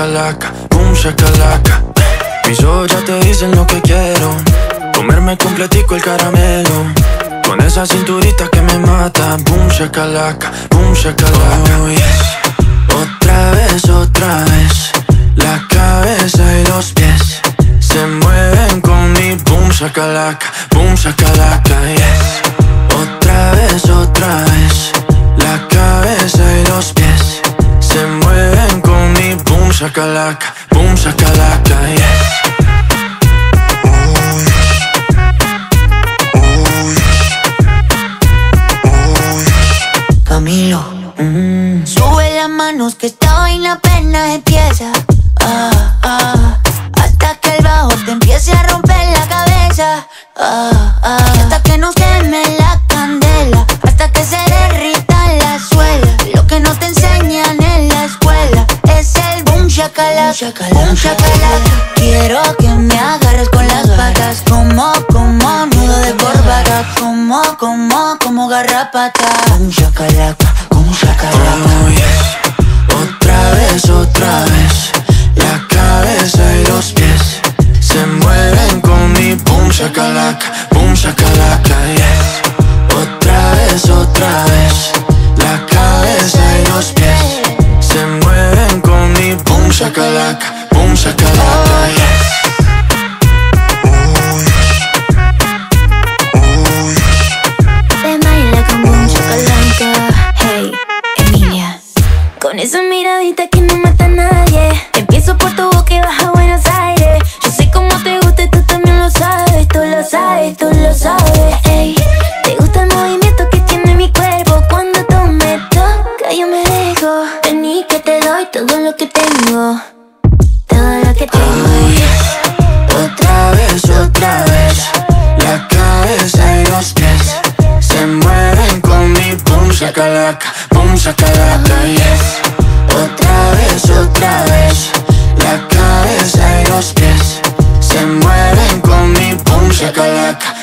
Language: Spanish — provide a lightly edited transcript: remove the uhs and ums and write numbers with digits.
shakalaka, boom shakalaka. Mis ojos ya te dicen lo que quiero, comerme completico el caramelo, con esa cinturita que me mata. Boom shakalaka, boom shakalaka. Oh, yes. Otra vez, la cabeza y los pies se mueven con mi boom shakalaka, yes. Otra vez, la cabeza y los pies se mueven con mi boom shakalaka, yes. Camilo, sube las manos que esta vaina apenas empieza. Hasta que el bajo te empiece a romper la cabeza. Hasta que nos queme la candela, hasta que se derrita la suela. Lo que no te enseñan en la escuela es el boom shakalaka, boom shakalaka. Quiero que me agarres con las patas, como nudo de corbata, como garrapata. Boom shakalaka, boom shakalaka. Oh, yes. Otra vez, la cabeza y los pies se mueven con mi boom shakalaka, yes. Otra vez, la cabeza y los pies se mueven con mi boom shakalaka, yes. Te baila con boom shakalaka. Hey, Emilia, con esa miradita que no mata a nadie. Empiezo por tu boca y baja a Buenos Aires. Yo sé cómo te gusta y tú también lo sabes. Tú lo sabes. Ey, te gusta el movimiento que tiene mi cuerpo. Cuando tú me tocas yo me dejo. Vení que te doy todo lo que tengo. Todo lo que tengo. Oh, yes. Otra vez, la cabeza y los pies se mueven con mi boom shakalaka, yes. Otra vez, la cabeza y los pies se mueven con mi boom shakalaka,